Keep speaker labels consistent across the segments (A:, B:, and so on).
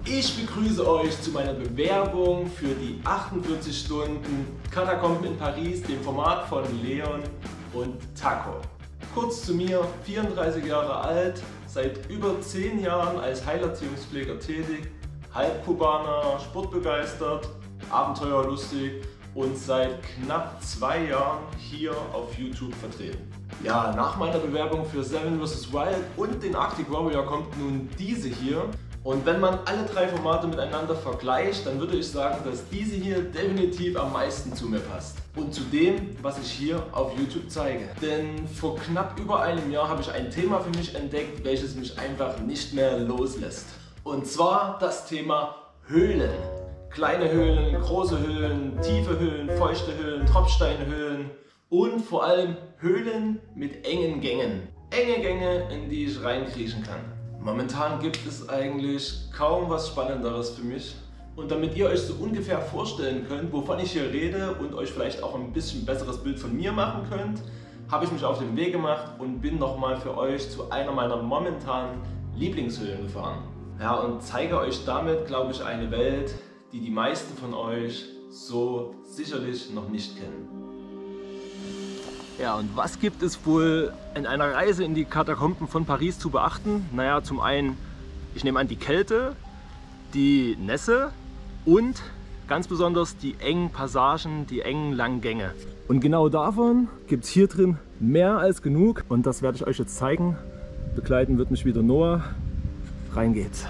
A: Ich begrüße euch zu meiner Bewerbung für die 48 Stunden Katakomben in Paris, dem Format von Leon und Taco. Kurz zu mir, 34 Jahre alt, seit über 10 Jahren als Heilerziehungspfleger tätig, Halbkubaner, sportbegeistert, abenteuerlustig und seit knapp 2 Jahren hier auf YouTube vertreten. Ja, nach meiner Bewerbung für Seven vs. Wild und den Arctic Warrior kommt nun diese hier. Und wenn man alle 3 Formate miteinander vergleicht, dann würde ich sagen, dass diese hier definitiv am meisten zu mir passt. Und zu dem, was ich hier auf YouTube zeige. Denn vor knapp über einem Jahr habe ich ein Thema für mich entdeckt, welches mich einfach nicht mehr loslässt. Und zwar das Thema Höhlen. Kleine Höhlen, große Höhlen, tiefe Höhlen, feuchte Höhlen, Tropfsteinhöhlen und vor allem Höhlen mit engen Gängen. Enge Gänge, in die ich reinkriechen kann. Momentan gibt es eigentlich kaum was Spannenderes für mich. Und damit ihr euch so ungefähr vorstellen könnt, wovon ich hier rede und euch vielleicht auch ein bisschen besseres Bild von mir machen könnt, habe ich mich auf den Weg gemacht und bin nochmal für euch zu einer meiner momentanen Lieblingshöhlen gefahren. Ja, und zeige euch damit, glaube ich, eine Welt, die die meisten von euch so sicherlich noch nicht kennen. Ja, und was gibt es wohl in einer Reise in die Katakomben von Paris zu beachten? Naja, zum einen, ich nehme an, die Kälte, die Nässe und ganz besonders die engen Passagen, die engen langen Gänge. Und genau davon gibt es hier drin mehr als genug und das werde ich euch jetzt zeigen. Begleiten wird mich wieder Noah. Rein geht's.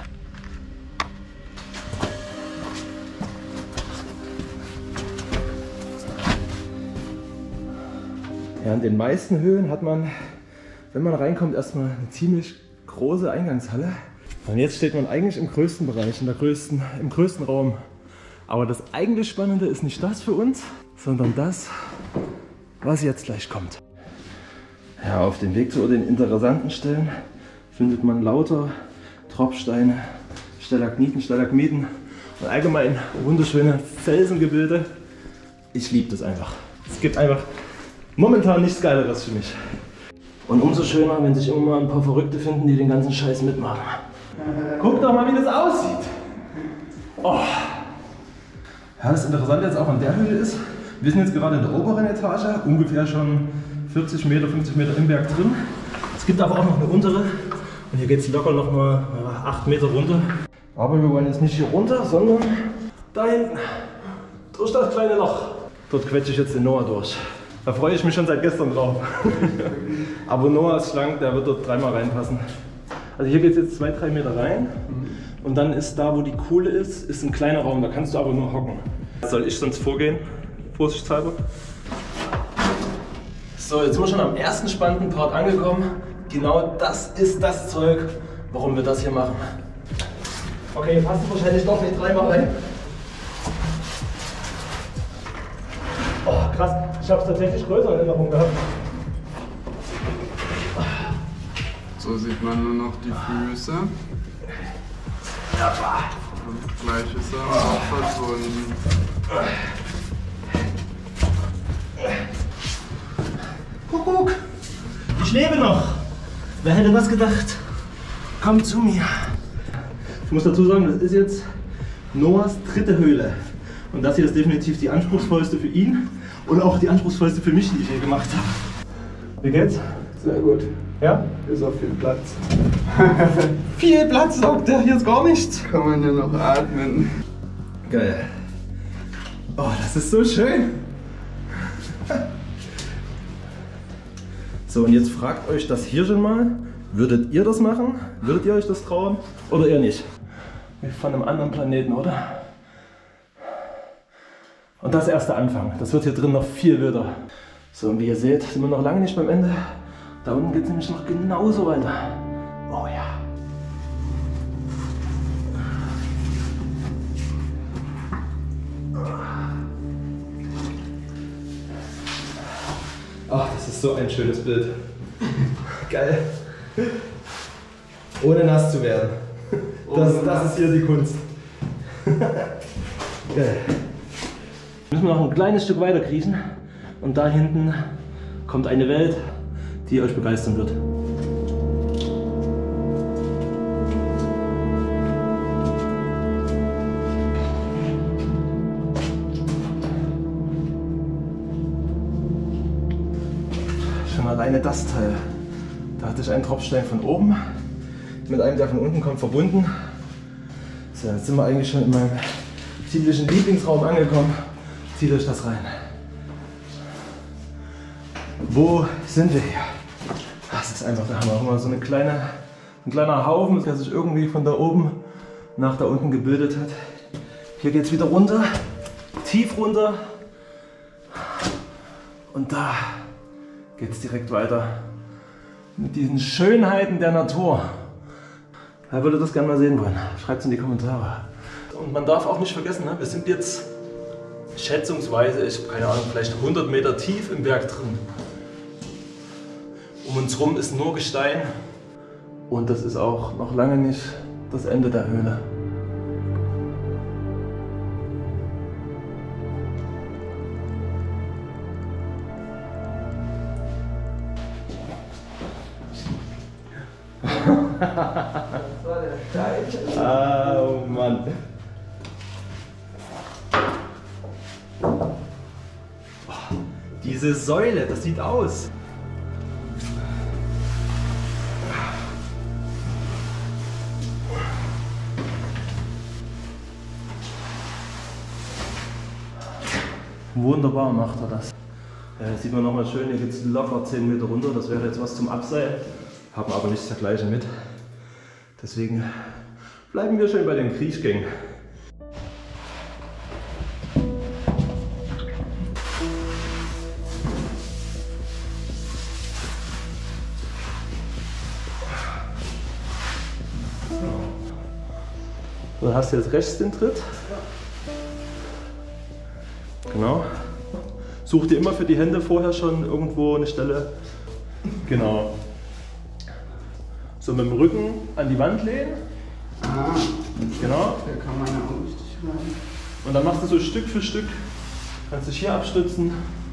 A: Ja, in den meisten Höhlen hat man, wenn man reinkommt, erstmal eine ziemlich große Eingangshalle. Und jetzt steht man eigentlich im größten Bereich, im größten Raum. Aber das eigentlich Spannende ist nicht das für uns, sondern das, was jetzt gleich kommt. Ja, auf dem Weg zu den interessanten Stellen findet man lauter Tropfsteine, Stalagniten, Stalagmiten und allgemein wunderschöne Felsengebilde. Ich liebe das einfach. Es gibt einfach momentan nichts Geileres für mich. Und umso schöner, wenn sich immer mal ein paar Verrückte finden, die den ganzen Scheiß mitmachen. Guck doch mal, wie das aussieht. Oh. Ja, das Interessante jetzt auch an der Höhle ist, wir sind jetzt gerade in der oberen Etage, ungefähr schon 40 Meter, 50 Meter im Berg drin. Es gibt aber auch noch eine untere und hier geht es locker noch mal 8 Meter runter. Aber wir wollen jetzt nicht hier runter, sondern da hinten, durch das kleine Loch. Dort quetsche ich jetzt den Noah durch. Da freue ich mich schon seit gestern drauf. Aber Noah ist schlank, der wird dort 3-mal reinpassen. Also hier geht es jetzt 2-3 Meter rein und dann ist da, wo die Kuhle ist ein kleiner Raum, da kannst du aber nur hocken. Soll ich sonst vorgehen, vorsichtshalber? So, jetzt sind wir schon am ersten spannenden Part angekommen. Genau das ist das Zeug, warum wir das hier machen. Okay, passt wahrscheinlich doch nicht 3-mal rein. Oh, krass, ich habe es tatsächlich größer in Erinnerung gehabt.
B: So sieht man nur noch die Füße. Und gleich ist er auch verschwunden.
A: Kuckuck, ich lebe noch. Wer hätte das gedacht? Komm zu mir. Ich muss dazu sagen, das ist jetzt Noahs 3. Höhle. Und das hier ist definitiv die anspruchsvollste für ihn und auch die anspruchsvollste für mich, die ich hier gemacht habe. Wie geht's?
B: Sehr gut.
A: Ja?
B: Ist auch viel Platz.
A: Viel Platz, sagt er, hier ist gar nichts.
B: Kann man ja noch atmen.
A: Geil. Oh, das ist so schön. So, und jetzt fragt euch das hier schon mal. Würdet ihr das machen? Würdet ihr euch das trauen? Oder eher nicht? Wie von einem anderen Planeten, oder? Und das ist erst der Anfang. Das wird hier drin noch viel wilder. So, und wie ihr seht, sind wir noch lange nicht beim Ende. Da unten geht es nämlich noch genauso weiter. Oh ja. Ach, das ist so ein schönes Bild. Geil. Ohne nass zu werden. Das ist hier die Kunst. Geil. Müssen wir noch ein kleines Stück weiter kriechen und da hinten kommt eine Welt, die euch begeistern wird. alleine das Teil. Da hatte ich einen Tropfstein von oben mit einem, der von unten kommt, verbunden. So, jetzt sind wir eigentlich schon in meinem ziemlichen Lieblingsraum angekommen. Zieht euch das rein. Wo sind wir hier? Das ist einfach der Hammer. Mal so ein kleiner Haufen, der sich irgendwie von da oben nach da unten gebildet hat. Hier geht es wieder runter, tief runter. Und da geht es direkt weiter mit diesen Schönheiten der Natur. Wer würde das gerne mal sehen wollen? Schreibt es in die Kommentare. Und man darf auch nicht vergessen, wir sind jetzt schätzungsweise, ich habe keine Ahnung, vielleicht 100 Meter tief im Berg drin. Um uns herum ist nur Gestein und das ist auch noch lange nicht das Ende der Höhle.
B: Das war der Scheiße.
A: Oh Mann. Oh, diese Säule, das sieht aus. Wunderbar macht er das. Sieht man nochmal schön, hier geht es locker 10 Meter runter. Das wäre jetzt was zum Abseilen. Haben aber nicht das gleiche mit. Deswegen bleiben wir schön bei den Kriechgängen. So, dann hast du jetzt rechts den Tritt. Genau. Such dir immer für die Hände vorher schon irgendwo eine Stelle. Genau. So mit dem Rücken an die Wand lehnen.
B: Ah,
A: genau.
B: da kann man ja auch richtig rein.
A: Und dann machst du so Stück für Stück. Kannst dich hier abstützen.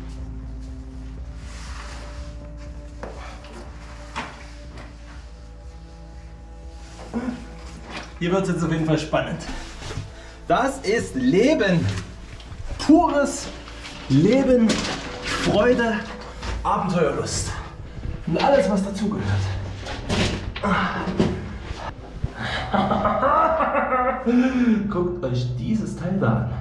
A: Hier wird es jetzt auf jeden Fall spannend. Das ist Leben. Pures Leben, Freude, Abenteuerlust. Und alles, was dazugehört. Guckt euch dieses Teil da an.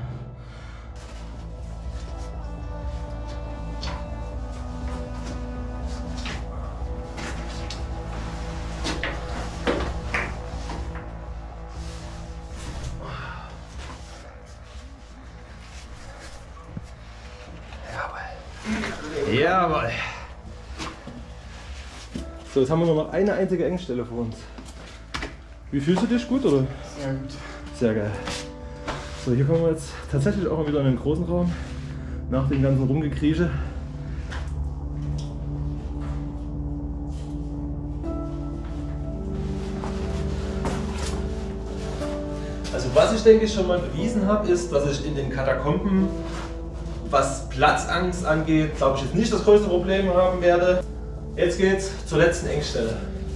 A: Jawohl. So, jetzt haben wir nur noch eine einzige Engstelle vor uns. Wie fühlst du dich? Gut, oder?
B: Sehr gut.
A: Sehr geil. So, hier kommen wir jetzt tatsächlich auch mal wieder in den großen Raum. Nach dem ganzen Rumgekrieche. Also was ich denke schon mal bewiesen habe, ist, dass ich in den Katakomben, was Platzangst angeht, glaube ich jetzt nicht das größte Problem haben werde. Jetzt geht's zur letzten Engstelle.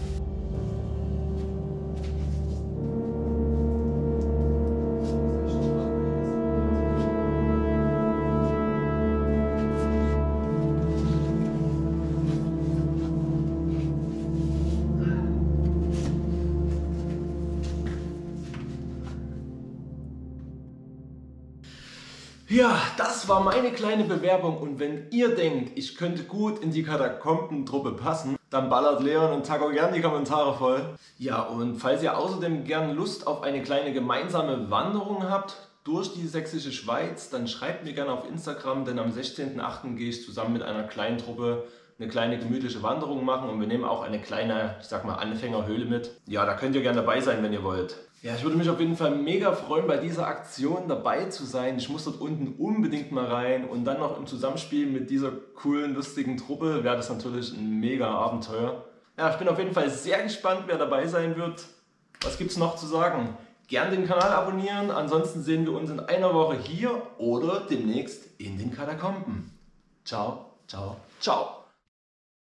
A: Ja, das war meine kleine Bewerbung und wenn ihr denkt, ich könnte gut in die Katakombentruppe passen, dann ballert Leon und Taco gern die Kommentare voll. Ja, und falls ihr außerdem gern Lust auf eine kleine gemeinsame Wanderung habt durch die sächsische Schweiz, dann schreibt mir gerne auf Instagram, denn am 16.08. gehe ich zusammen mit einer kleinen Truppe eine kleine gemütliche Wanderung machen und wir nehmen auch eine kleine, ich sag mal, Anfängerhöhle mit. Ja, da könnt ihr gerne dabei sein, wenn ihr wollt. Ja, ich würde mich auf jeden Fall mega freuen, bei dieser Aktion dabei zu sein. Ich muss dort unten unbedingt mal rein und dann noch im Zusammenspiel mit dieser coolen, lustigen Truppe wäre das natürlich ein mega Abenteuer. Ja, ich bin auf jeden Fall sehr gespannt, wer dabei sein wird. Was gibt's noch zu sagen? Gern den Kanal abonnieren, ansonsten sehen wir uns in einer Woche hier oder demnächst in den Katakomben. Ciao, ciao, ciao.